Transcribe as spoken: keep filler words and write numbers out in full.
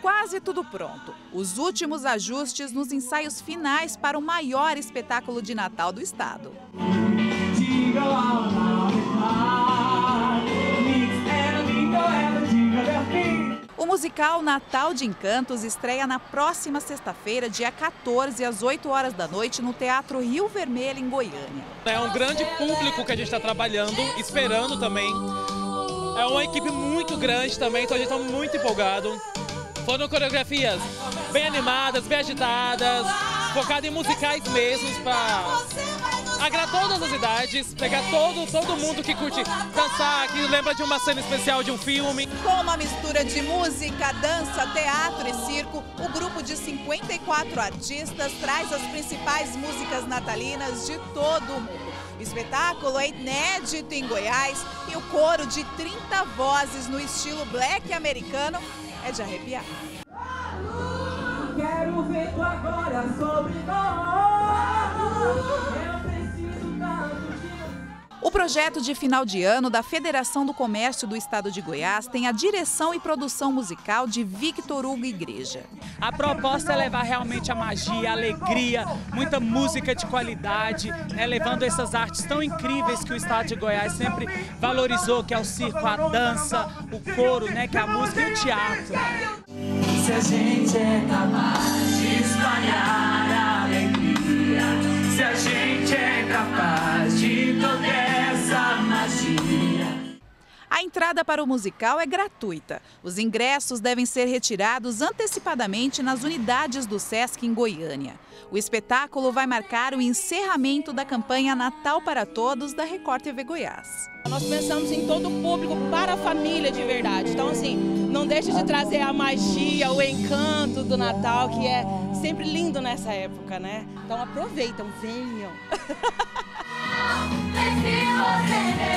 quase tudo pronto. Os últimos ajustes nos ensaios finais para o maior espetáculo de Natal do estado. O musical Natal de Encantos estreia na próxima sexta-feira, dia quatorze, às oito horas da noite, no Teatro Rio Vermelho, em Goiânia. É um grande público que a gente está trabalhando, esperando também. É uma equipe muito grande também, então a gente está muito empolgado. Foram coreografias bem animadas, bem agitadas, focadas em musicais mesmos, para agradar todas as idades, pegar todo, todo mundo que curte dançar, que lembra de uma cena especial de um filme. Com uma mistura de música, dança, teatro e circo, o grupo de cinquenta e quatro artistas traz as principais músicas natalinas de todo o mundo. O espetáculo é inédito em Goiás e o coro de trinta vozes no estilo black americano é de arrepiar. Quero ver tu agora sobre nós. O projeto de final de ano da Federação do Comércio do Estado de Goiás tem a direção e produção musical de Victor Hugo Igreja. A proposta é levar realmente a magia, a alegria, muita música de qualidade, né, levando essas artes tão incríveis que o Estado de Goiás sempre valorizou, que é o circo, a dança, o coro, né, que é a música e o teatro. Se a gente é capaz de espalhar a alegria, se a gente é capaz de toda essa magia. A entrada para o musical é gratuita. Os ingressos devem ser retirados antecipadamente nas unidades do Sesc em Goiânia. O espetáculo vai marcar o encerramento da campanha Natal para Todos da Record T V Goiás. Nós pensamos em todo o público, para a família de verdade. Então, assim, não deixe de trazer a magia, o encanto do Natal, que é sempre lindo nessa época, né? Então aproveitam, venham!